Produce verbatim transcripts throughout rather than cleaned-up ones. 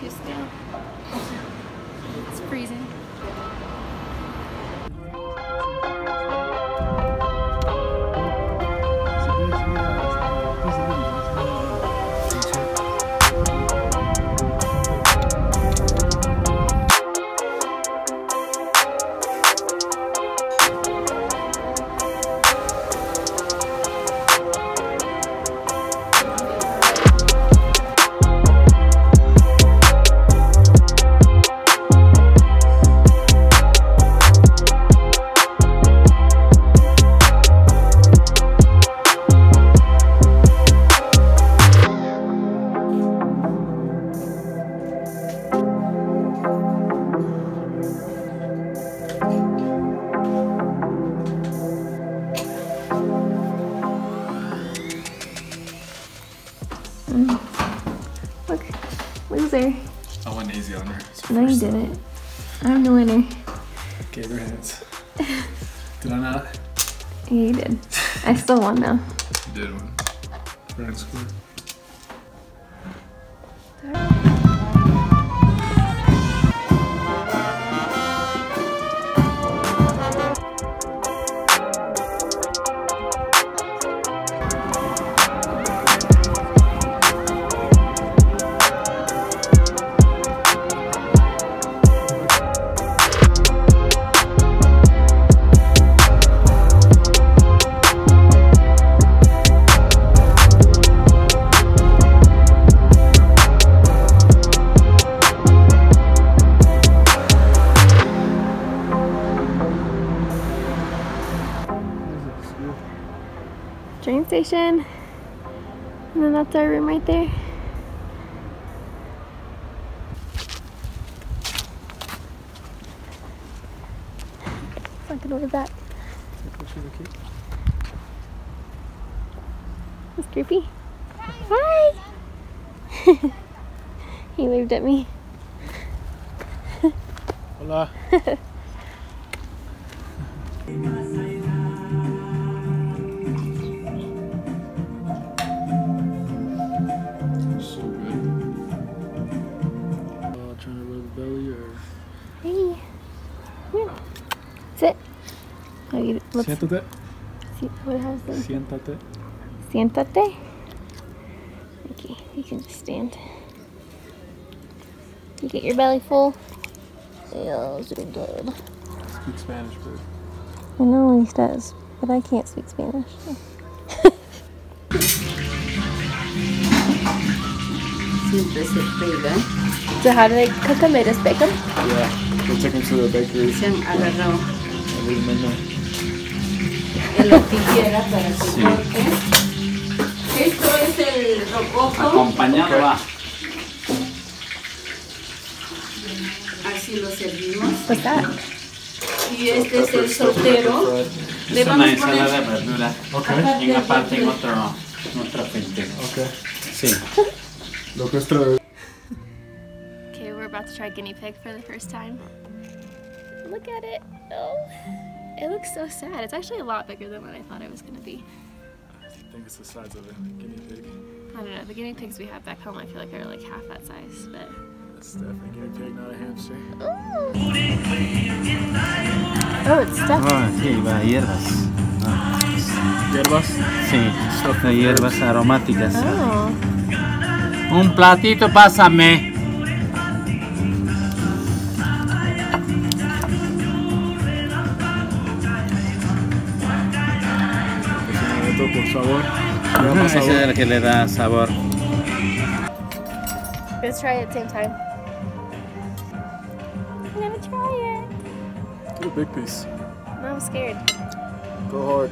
too still. It's freezing. Mm. Look, loser. I went easy on her. No, you didn't. I'm the winner. Gave her hands. Did I not? Yeah, you did. I still won though. You did win. Running score. Train station. And then that's our room right there. It's not gonna be back. That's creepy. Hi! He waved at me. Hola. Sit. Oh, you, let's Siéntate. see what has them. Siéntate. Siéntate. Okay, you can just stand. You get your belly full. Yeah, so good. Speak Spanish, babe. I know he does, but I can't speak Spanish. So how do they cook them? They just bake them? Yeah, they took him to the bakery. Se han agarrado El menú. en lo que quiera para que corte. Esto es el rococo. Acompañado va. Así lo servimos. What's that? Y este es el soltero. Le Es vamos una a poner ensalada de verdura. Okay. Y una parte en otro, en otra fuente. Okay. Sí. Lo que es tra- Okay, we're about to try guinea pig for the first time. Look at it. Oh, it looks so sad. It's actually a lot bigger than what I thought it was going to be. I think it's the size of a guinea pig. I don't know. The guinea pigs we have back home, I feel like are like half that size, but. That's definitely a guinea pig, not a hamster. Ooh. Oh, it's stuffed. Ah, sí, va, hierbas. Ah. ¿Hierbas? Sí, de hierbas aromáticas. Oh. Un platito, pásame. Esto por sabor. Ajá, ese es el que le da sabor. Let's try it at the same time. I'm gonna try it. Get a big piece. No, I'm scared. Go hard.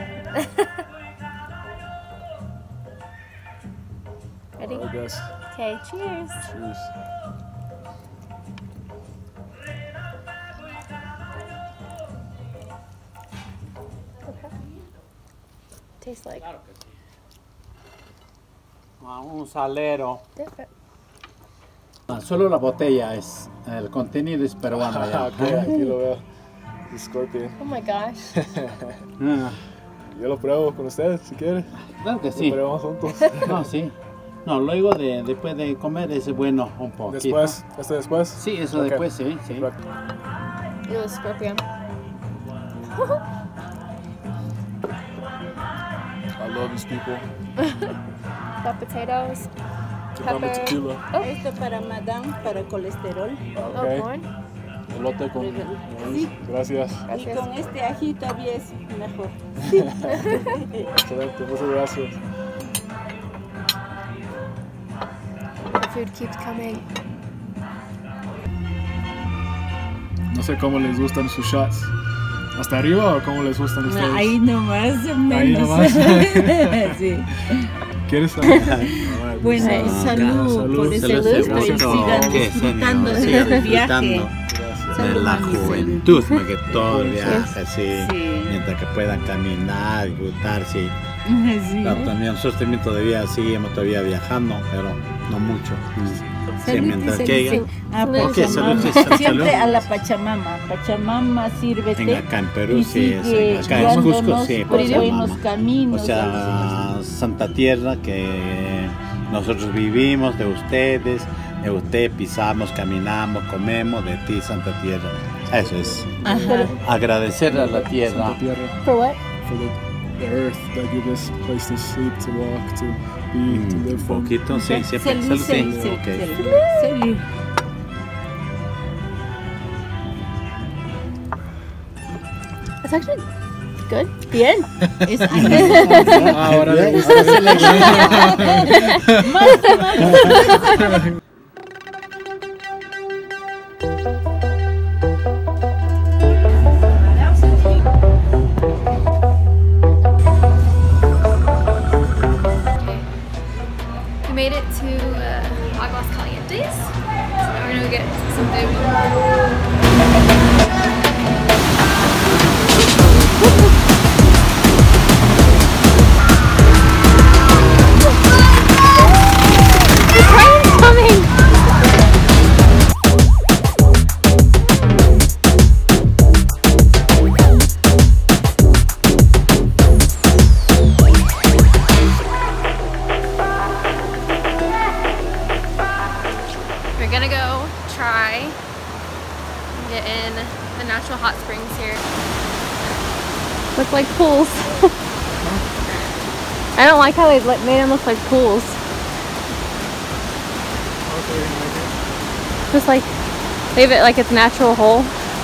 Ready? I guess. Okay, cheers. Cheers. Tastes like Un salero. different. Solo la botella es, el contenido es peruano. Ya. Ok, aquí lo veo. The Scorpion. Oh my gosh. Ah, Yo lo pruebo con ustedes si quieren. claro que Lo sí. probamos juntos. No, sí. No, luego de después de comer es bueno un poquito. Después, este después. Sí, eso Ok. después, sí, sí. Perfecto. It was Scorpio. I love these people. Got potatoes. Chupame Pepper. tequila. Esto para madame, para colesterol. Oh, Ok. corn. Elote con Sí. Gracias. Y con este ají todavía es mejor. Excelente, muchas gracias. The food keeps coming. No sé cómo les gustan sus shots. ¿Hasta arriba o cómo les gustan ustedes? Ahí nomás, menos. Ahí nomás. Sí. ¿Quieres saber? Bueno, Sí. salud, Salud. por ese Salud, gusto y seguro. sigan Que disfrutando señor, de sigan este viaje. disfrutando Gracias. de Salud, la mami, salud. juventud, que todo el viaje así, Sí. mientras que puedan caminar, disfrutar, sí. Sí. Claro, también un sostenimiento de vida, seguimos todavía viajando, pero no mucho. Sí, Salud, mientras salud, que salud. A Ok, Pachamama. salud, sí, salud. Siempre a la Pachamama. Pachamama, sírvete. en acá en Perú, y sí, es, sigue acá en Cusco, guiándonos sí, por Pachamama. buenos caminos. O sea, Santa Tierra que nosotros vivimos de ustedes, de usted pisamos, caminamos, comemos, de ti Santa Tierra. Eso es. Ajá. Agradecer a la tierra. Santa Tierra. For what? For the, the earth that gives us a place to sleep, to walk, to be, to Mm, live un from. poquito, sí, siempre. Salud, Salud, sí. salud, salud, Ok. salud, salud. It's actually good. Bien. Es Ah, ahora le gusta. We made it to uh, Aguas Calientes. So now we're gonna go get some food. The train's coming! We're gonna go try and get in the natural hot springs here. Look like pools. I don't like how they let- made them look like pools. Just like leave it like it's a natural hole.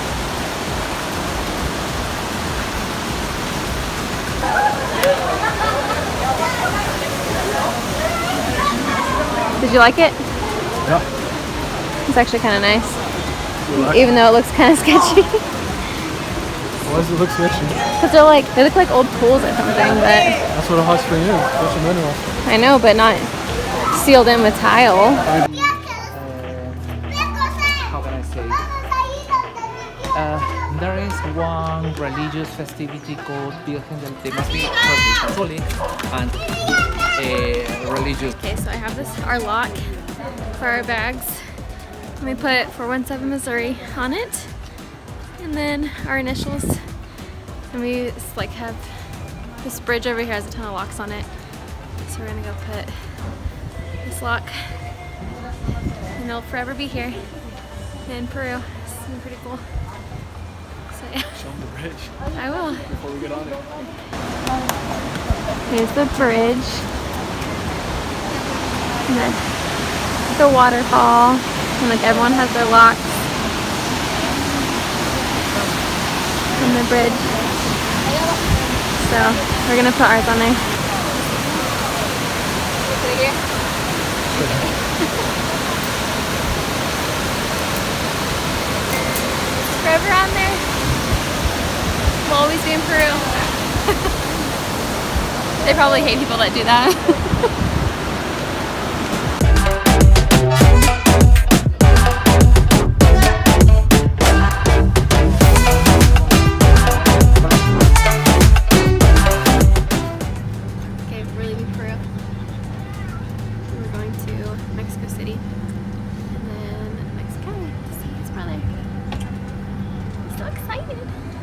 Did you like it? Yeah. It's actually kind of nice, even though it looks kind of sketchy. Why does it look sketchy? Because they're like, they look like old pools or something, but That's what a hot spring is. It's a mineral. I know, but not sealed in with tile. How can I say? Uh, there is one religious festivity called Virgen del Temaspi Catholic and uh, religious. Okay, so I have this, our lock for our bags. Let me put four one seven Missouri on it. And then our initials. And we just, like have, this bridge over here has a ton of locks on it. So we're gonna go put this lock. And it'll forever be here in Peru. It's gonna be pretty cool. So yeah, Show them the bridge I will. before we get on it. Here's the bridge. And then the waterfall. And like everyone has their locks. And the bridge. So we're gonna put ours on there. Forever on there. We'll always be in Peru. They probably hate people that do that. Okay, we're leaving Peru. We're going to Mexico City and then Mexico to see his brother. I'm so excited.